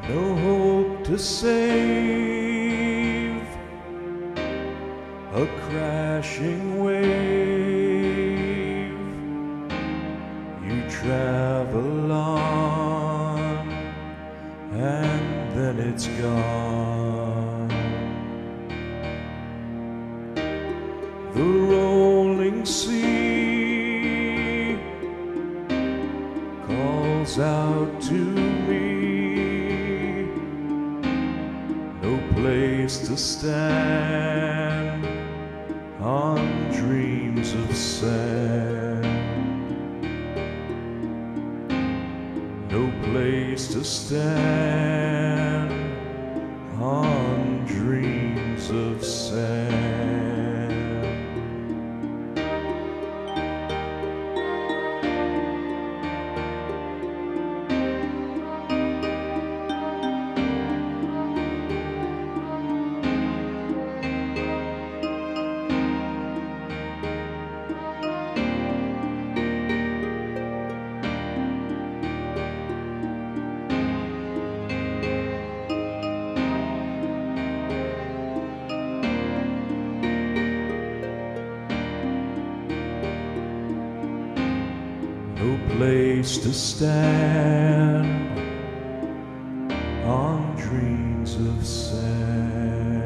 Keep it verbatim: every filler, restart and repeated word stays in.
no hope to save, a crashing wave. You travel on, and then it's gone. The rolling sea calls out to me, no place to stand on dreams of sand, no place to stand on dreams of sand. No place to stand on dreams of sand.